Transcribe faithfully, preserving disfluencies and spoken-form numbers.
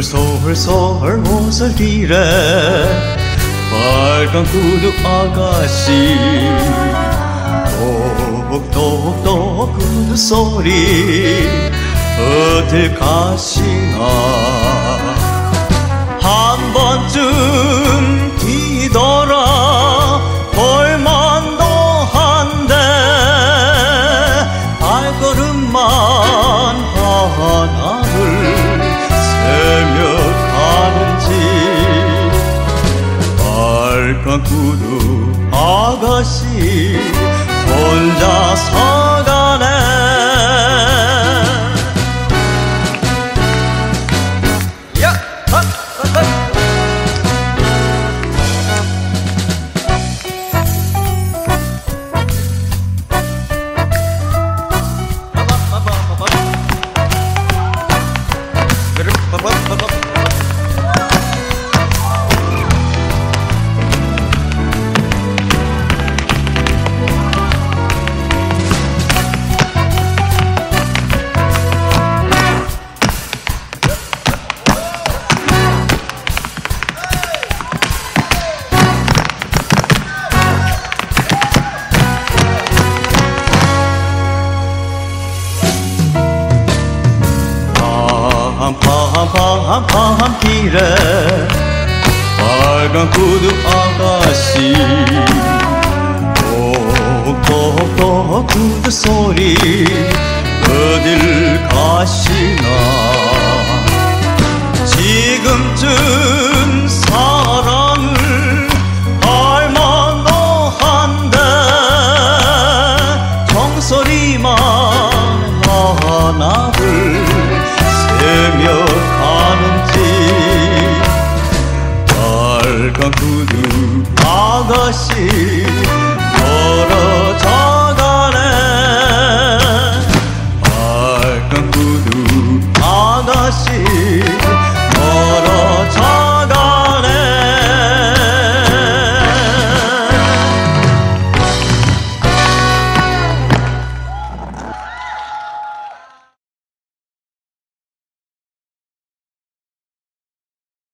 솔솔솔 모서길에 빨간 구두 아가씨 똑똑똑 구두 소리 어딜 가시나 한 번쯤 뒤돌아 볼만도 한데 발걸음만 하나를 세며 가는지 빨간 구두 아가씨 혼자 서가네. 야! 헛! 헛! 헛! 밤밤밤밤 길에 빨간 구두 아가씨 똑똑똑 구두 소리 어딜 가시나 지금쯤 사랑을 알만도 한데 정소리만 하나를 세며 가는지 빨간 구두 아가씨